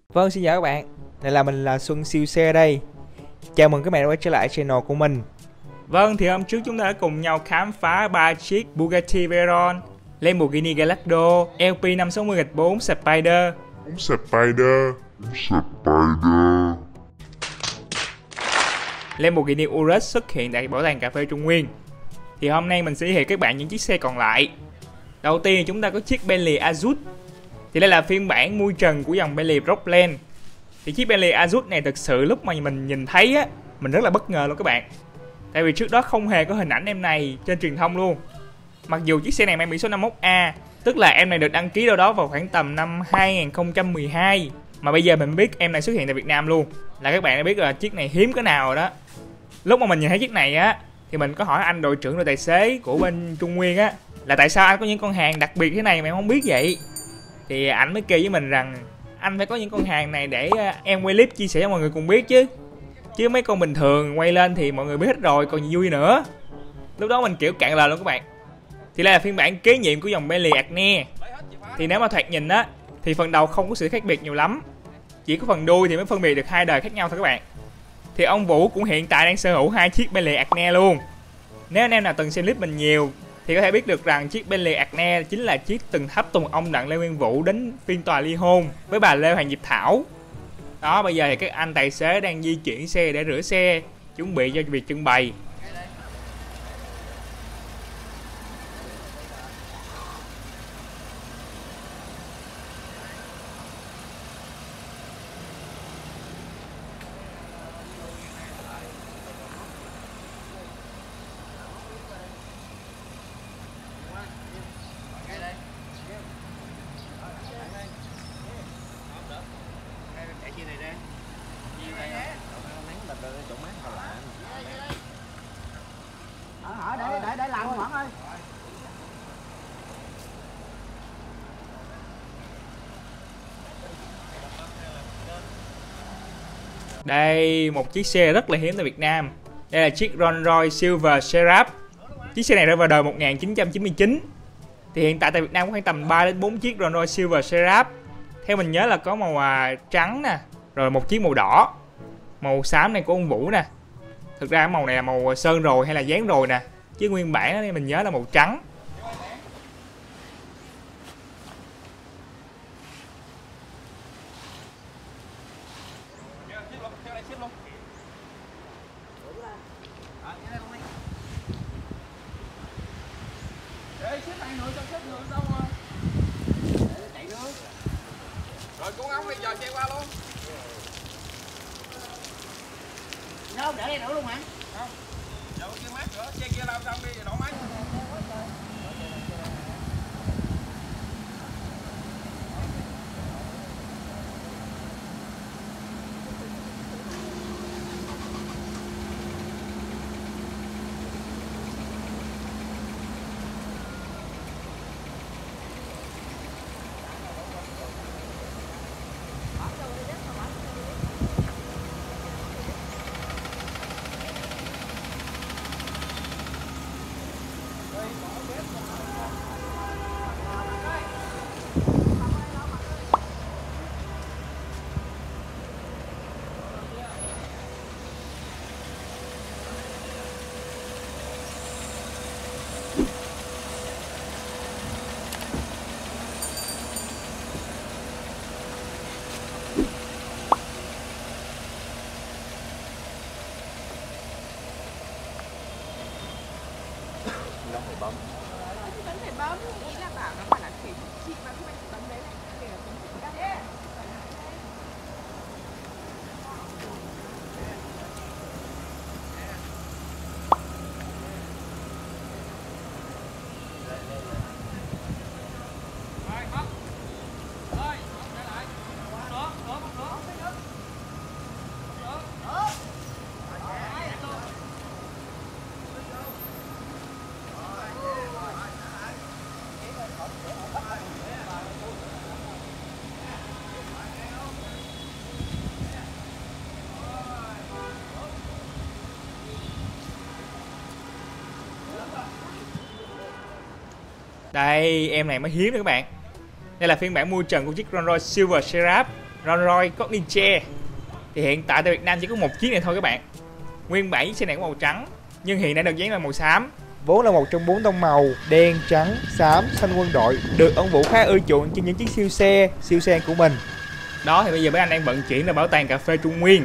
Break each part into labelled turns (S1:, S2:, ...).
S1: Vâng, xin chào các bạn. Đây là mình là Xuân siêu xe đây. Chào mừng các bạn đã quay trở lại channel của mình. Vâng, thì hôm trước chúng ta đã cùng nhau khám phá 3 chiếc Bugatti Veyron, Lamborghini Gallardo, LP 560-4 Spider, Lamborghini Urus xuất hiện tại bảo tàng cà phê Trung Nguyên. Thì hôm nay mình sẽ giới thiệu các bạn những chiếc xe còn lại. Đầu tiên chúng ta có chiếc Bentley Azure. Thì đây là phiên bản mui trần của dòng Bentley Rockland. Thì chiếc Bentley Azure này thực sự lúc mà mình nhìn thấy á, mình rất là bất ngờ luôn các bạn. Tại vì trước đó không hề có hình ảnh em này trên truyền thông luôn. Mặc dù chiếc xe này mang biển số 51A, tức là em này được đăng ký đâu đó vào khoảng tầm năm 2012. Mà bây giờ mình biết em này xuất hiện tại Việt Nam luôn. Là các bạn đã biết là chiếc này hiếm cái nào rồi đó. Lúc mà mình nhìn thấy chiếc này á, thì mình có hỏi anh đội trưởng đội tài xế của bên Trung Nguyên á, là tại sao anh có những con hàng đặc biệt thế này mà em không biết vậy. Thì anh mới kêu với mình rằng anh phải có những con hàng này để em quay clip chia sẻ cho mọi người cùng biết chứ mấy con bình thường quay lên thì mọi người biết hết rồi, còn gì vui nữa. Lúc đó mình kiểu cạn lời luôn các bạn. Thì đây là phiên bản kế nhiệm của dòng Bentley Acne. Thì nếu mà thoạt nhìn á thì phần đầu không có sự khác biệt nhiều lắm, chỉ có phần đuôi thì mới phân biệt được hai đời khác nhau thôi các bạn. Thì ông Vũ cũng hiện tại đang sở hữu hai chiếc Bentley Acne luôn. Nếu anh em nào từng xem clip mình nhiều thì có thể biết được rằng chiếc Bentley Acne chính là chiếc từng tháp tùng ông Đặng Lê Nguyên Vũ đến phiên tòa ly hôn với bà Lê Hoàng Diệp Thảo. Đó, bây giờ thì các anh tài xế đang di chuyển xe để rửa xe, chuẩn bị cho việc trưng bày.
S2: Để làm Quảng ơi.
S1: Đây, một chiếc xe rất là hiếm tại Việt Nam. Đây là chiếc Rolls Royce Silver Seraph. Chiếc xe này ra vào đời 1999. Thì hiện tại tại Việt Nam có khoảng tầm 3 đến 4 chiếc Rolls Royce Silver Seraph. Theo mình nhớ là có màu trắng nè, rồi một chiếc màu đỏ, màu xám này của ông Vũ nè. Thực ra màu này là màu sơn rồi hay là dán rồi nè, chứ nguyên bản thì mình nhớ là màu trắng.
S3: Rồi cuốn ống đi giờ xe qua luôn.
S2: Đâu để đây nữa luôn hả?
S3: Không. Giờ kia mát nữa, xe kia lao xong đi rồi đổ máy.
S4: Vẫn phải bấm, ý là bảo nó phải là thủy chị mà không phải bấm đấy này để là tính thủy đắt.
S1: Đây, em này mới hiếm nữa các bạn. Đây là phiên bản mui trần của chiếc Rolls Royce Silver Seraph. Rolls Royce Corniche. Thì hiện tại tại Việt Nam chỉ có một chiếc này thôi các bạn. Nguyên bản chiếc xe này có màu trắng nhưng hiện đã được dán là màu xám. Vốn là một trong 4 tông màu đen, trắng, xám, xanh quân đội được ông Vũ khá ưa chuộng trên những chiếc siêu xe của mình. Đó thì bây giờ mấy anh đang vận chuyển là bảo tàng cà phê Trung Nguyên.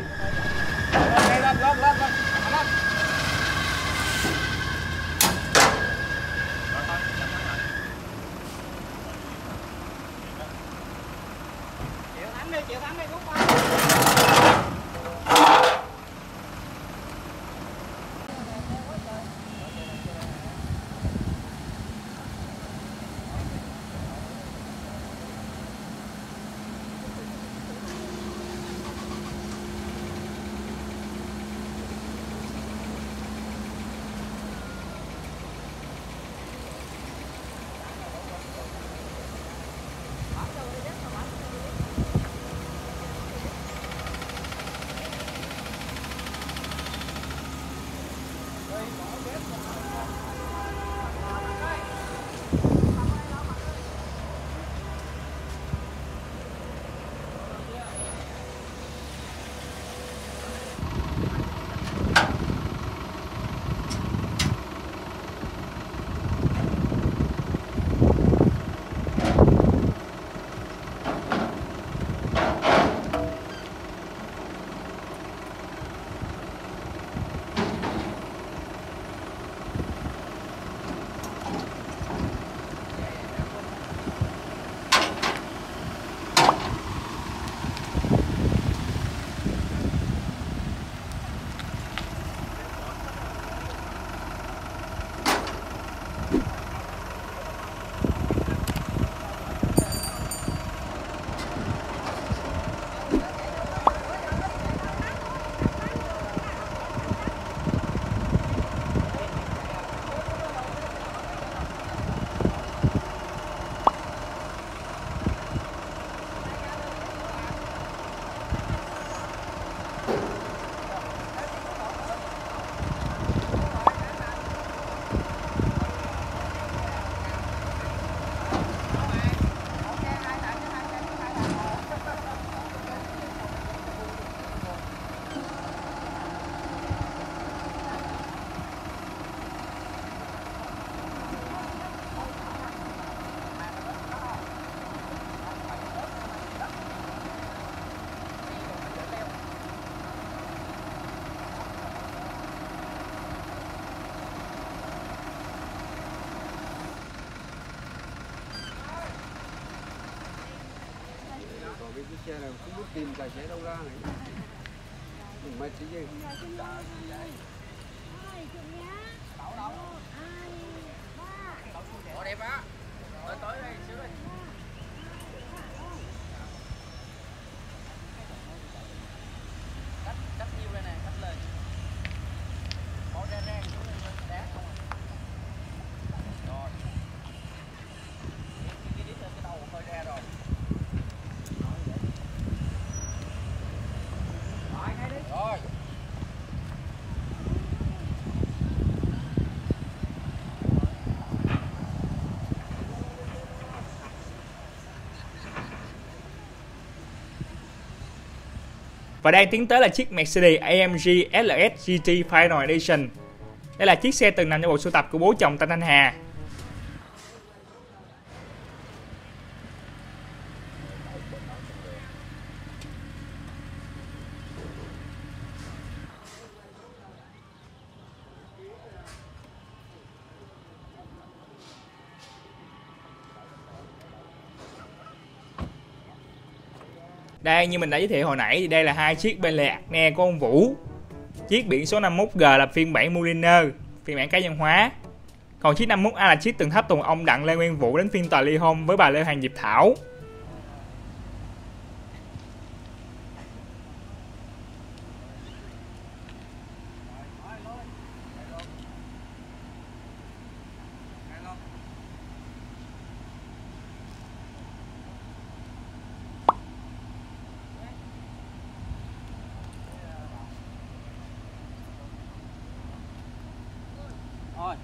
S2: Chịu thắng đi, rút qua.
S5: Xe này không biết tìm tài xế đâu ra này. Mình mệt chứ gì.
S2: Ủa đẹp á. Tới đây xíu đi. Cắt nhiều đây nè, cắt lên. Bỏ ra ra xuống lên đá không à. Rồi. Cái đít lên cái đầu hơi ra rồi. Rồi.
S1: Và đang tiến tới là chiếc Mercedes AMG LS GT Final Edition. Đây là chiếc xe từng nằm trong bộ sưu tập của bố chồng Tăng Thanh Hà. Đây, như mình đã giới thiệu hồi nãy thì đây là hai chiếc Bentley Arne của ông Vũ. Chiếc biển số 51G là phiên bản Mulliner, phiên bản cá nhân hóa. Còn chiếc 51A là chiếc từng tháp tùng ông Đặng Lê Nguyên Vũ đến phiên tòa ly hôn với bà Lê Hoàng Diệp Thảo.
S2: Rồi.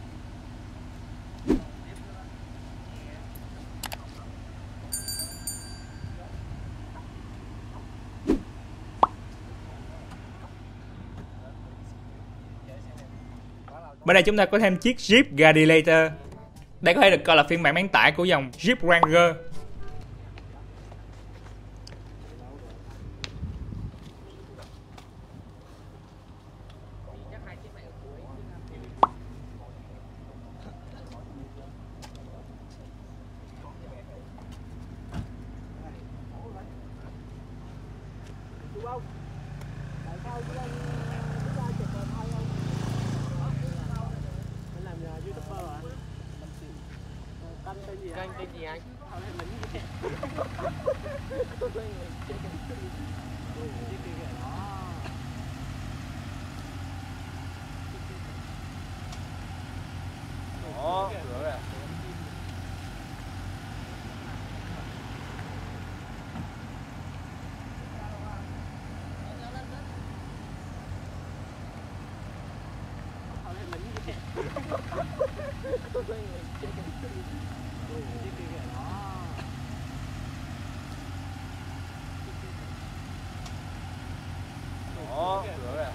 S1: Bên đây chúng ta có thêm chiếc Jeep Gladiator. Đây có thể được coi là phiên bản bán tải của dòng Jeep Wrangler.
S2: Kênh tên gì anh?
S3: Đó, được rồi. Đó, được rồi.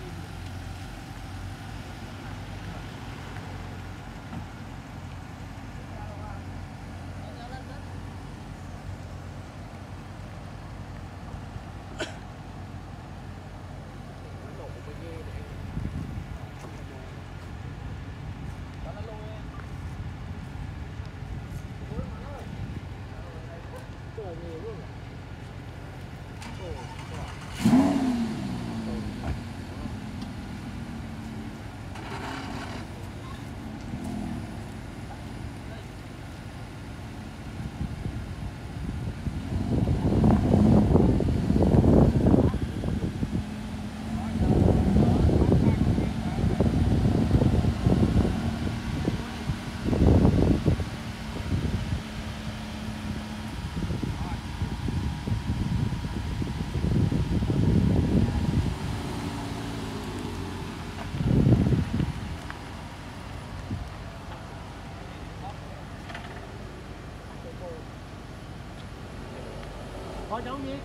S2: Có dấu gì?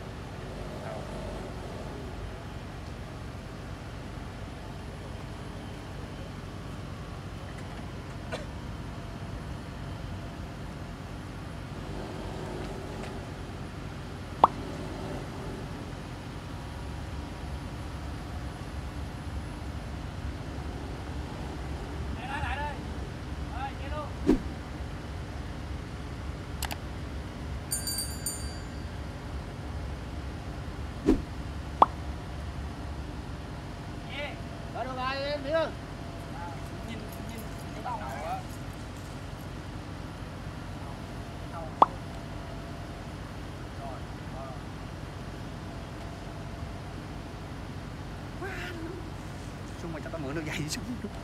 S2: Đó được rồi, em đi ơi.
S5: Xong mà cho tao mượn được giày xuống.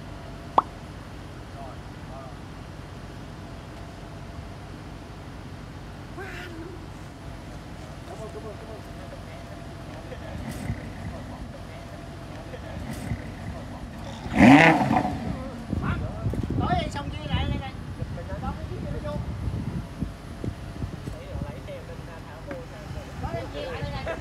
S2: Tối anh xong chưa lại đây này. Mình nói cái chiếc nó vô. Lấy thêm bên thảo vô sang. Tối anh chia lại đây này.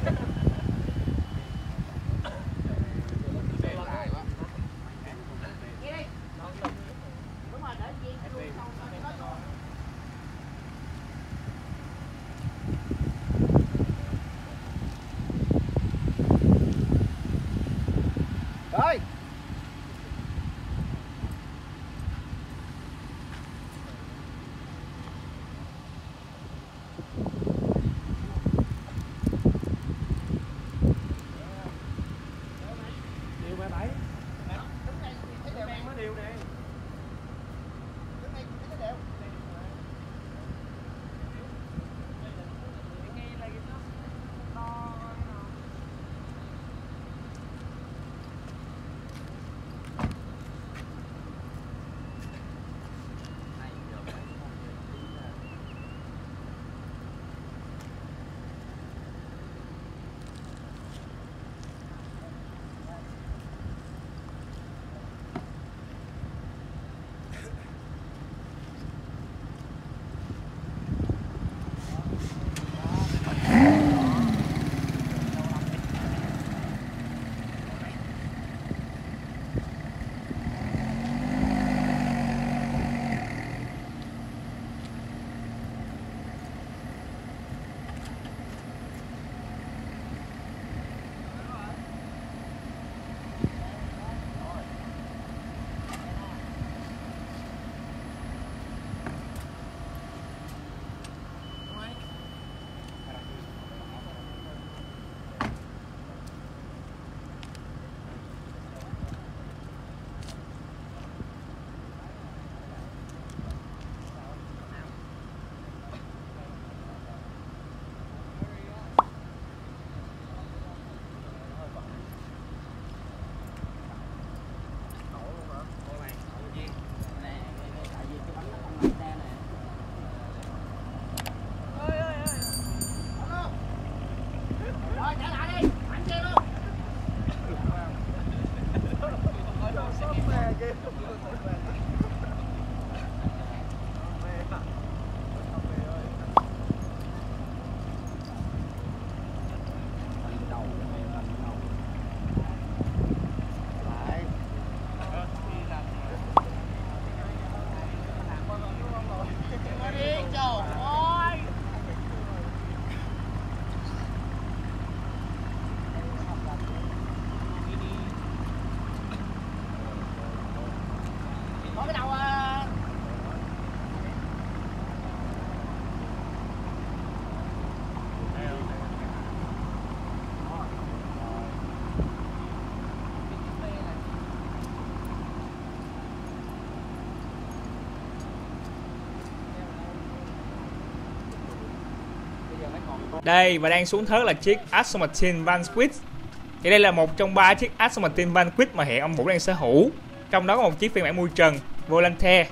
S1: Đây, và đang xuống thớt là chiếc Aston Martin Vanquish. Thì đây là một trong 3 chiếc Aston Martin Vanquish mà hiện ông Vũ đang sở hữu. Trong đó có một chiếc phiên bản mui trần Volante.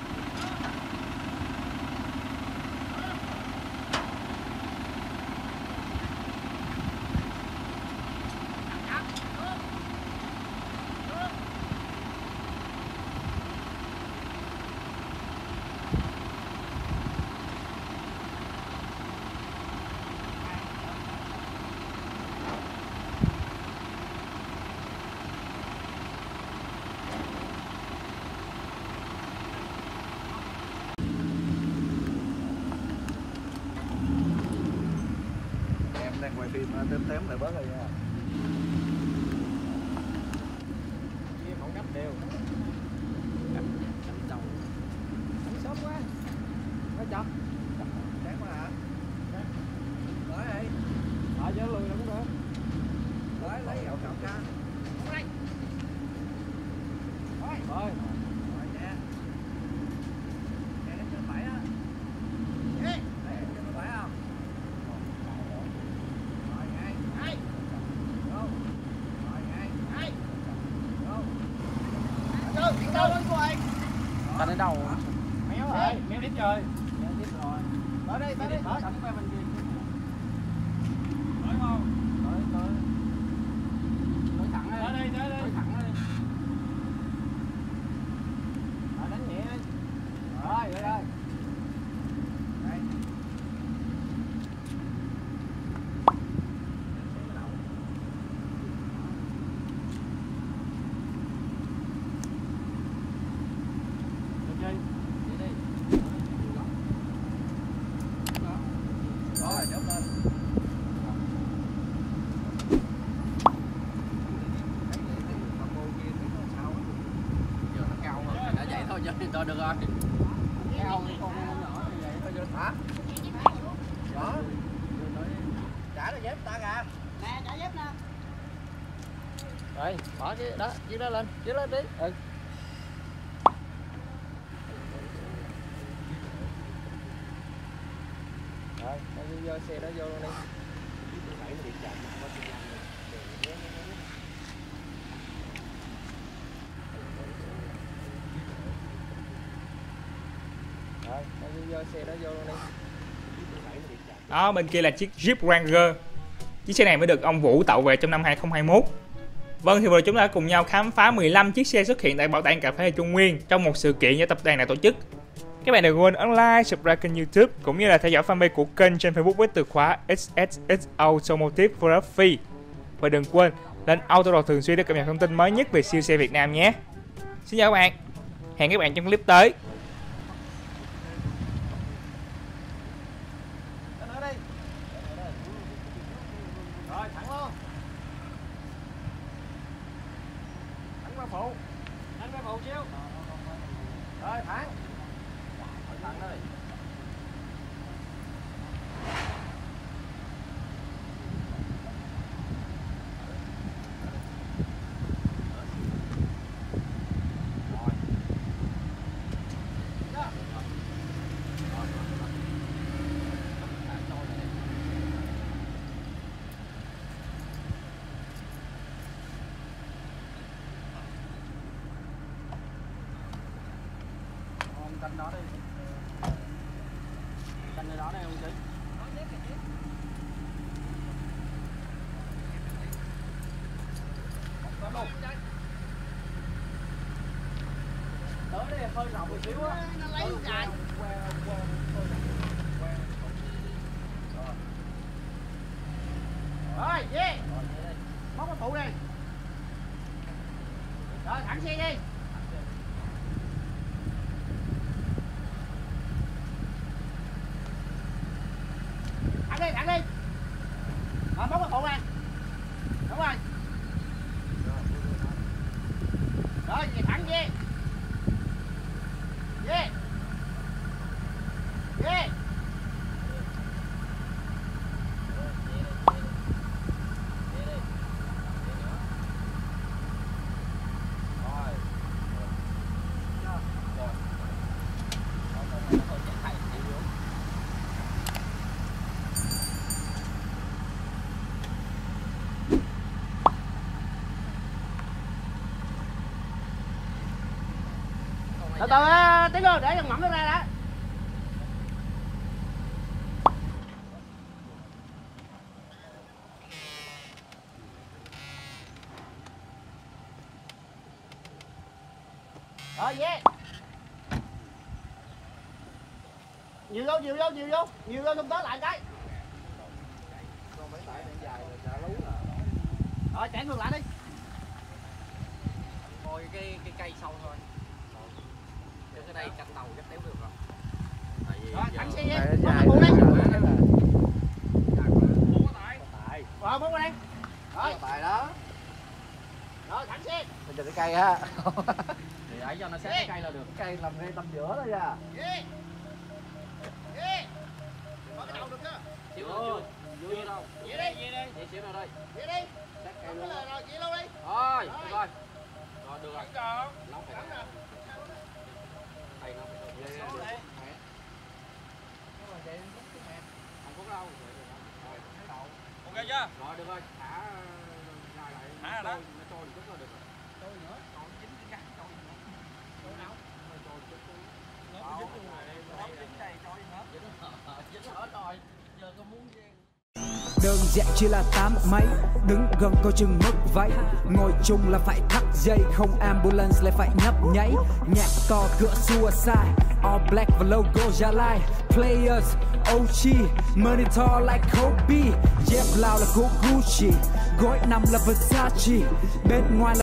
S5: Em đang quay phim tém tém lại bớt rồi nha.
S2: Chia mẫu gấp đều. Cắm đầu. Cắm sớm quá. Có chọc. Đáng quá hả? Tới đi. Chứ lùi nó cũng được. Lấy gạo cọc ra. Không đây. Rồi. Rồi nè. Nè, nó phải á. Đấy, nó phải không? Rồi ngay. Ngay. Vô. Rồi ngay. Ngay. Vô. Đâu rồi. Ta đến đâu? Méo rồi, méo đít rồi. Méo đít rồi. Tới đi, mở sẵn qua bên kia. Tới không? Tới. Tới thẳng đi. Tới đi. Tới thẳng đi. Rồi đánh nhẹ đi. Rồi. Đây. Rồi, nhấc lên. Giờ nó cao rồi, đã vậy thôi, giờ được rồi. Cao con nhỏ như vậy thôi giờ hả? Đó. Trả lại dép ta kìa.
S4: Nè, trả dép nè.
S2: Rồi, bỏ cái đó, chiếc đó lên đi. Ừ. Rồi, vô xe đó vô luôn đi. Rồi, vô xe đó vô luôn đi.
S1: Đó, bên kia là chiếc Jeep Wrangler. Chiếc xe này mới được ông Vũ tậu về trong năm 2021. Vâng, thì vừa rồi chúng ta đã cùng nhau khám phá 15 chiếc xe xuất hiện tại Bảo tàng Cà phê Trung Nguyên trong một sự kiện do tập đoàn này tổ chức. Các bạn đừng quên ấn like, subscribe kênh YouTube cũng như là theo dõi fanpage của kênh trên Facebook với từ khóa SSX Automotive Photography. Và đừng quên lên Autoroad thường xuyên để cập nhật thông tin mới nhất về siêu xe Việt Nam nhé. Xin chào các bạn. Hẹn các bạn trong clip tới.
S2: Rồi, thẳng luôn. Thẳng qua phụ. Thẳng qua phụ xíu. Rồi, thẳng. Thẳng ơi. Canh đó đi. Canh ở đó đây không chứ? Tới đây hơi rộng một xíu á.
S4: Nó lấy dài.
S2: Rồi, yeah. Móc cái phụ đi. Rồi, thẳng xe đi. Thẳng đi. Rồi, móc cái phụ nè. Đúng rồi. Rồi, về thẳng về. Về. Về. Rồi. Từ từ Tiến ơi, để thằng Mẫn nó ra đã. Rồi về. Nhiều vô, nhiều vô, nhiều vô, nhiều vô, không tới lại cái. Rồi chạy ngược lại đi.
S6: Ngồi cái cây sâu thôi. Chứ cái đây canh đầu chắc đéo được rồi. Tại vì
S2: Rồi thẳng xe
S5: Tại
S2: đi.
S5: nó
S2: Bấm
S5: dài
S2: buông đi.
S5: là-
S2: Rồi buông đi. Rồi,
S5: Tài đó.
S2: rồi thẳng xe.
S5: Mình chụp cái cây ha.
S6: thì ấy cho nó sát cái cây là được.
S5: Cây nằm ngay tâm giữa đó nha.
S2: Đi. Đi. Mở cái đầu được chưa?
S6: Xíu nữa chưa? Chưa đâu.
S2: Về đi, về đi.
S6: Vậy xíu nữa đây.
S2: Về đi.
S6: Sát cây
S2: Rồi,
S6: luôn.
S2: rồi, về luôn đi.
S6: Rồi, được rồi. Rồi được rồi.
S3: Còn.
S6: Nó phải
S2: Thẳng nè.
S6: tay nó phải được.
S3: Số này.
S6: Không có đâu. Rồi,
S3: Ok chưa?
S6: rồi được rồi. Thả ra lại.
S3: Thả ra đó.
S6: Nó trôi chút là được rồi.
S2: Trôi nữa.
S6: Còn chín cái gắn trôi nữa.
S2: Trôi nào?
S6: Trôi chút chút.
S3: Nó dính luôn rồi. Nó dính đây trôi hết.
S6: Dính hết rồi. Giờ có muốn gì?
S7: Đơn giản chỉ là 8 mấy, đứng gần coi chừng mất váy. Ngồi chung là phải thắt dây, không ambulance lại phải nhấp nháy. Nhạc to cửa suicide, all black và logo Gia Lai. Players, OG, monitor like Kobe. Dép lao là của Gucci, gối nằm là Versace. Bên ngoài là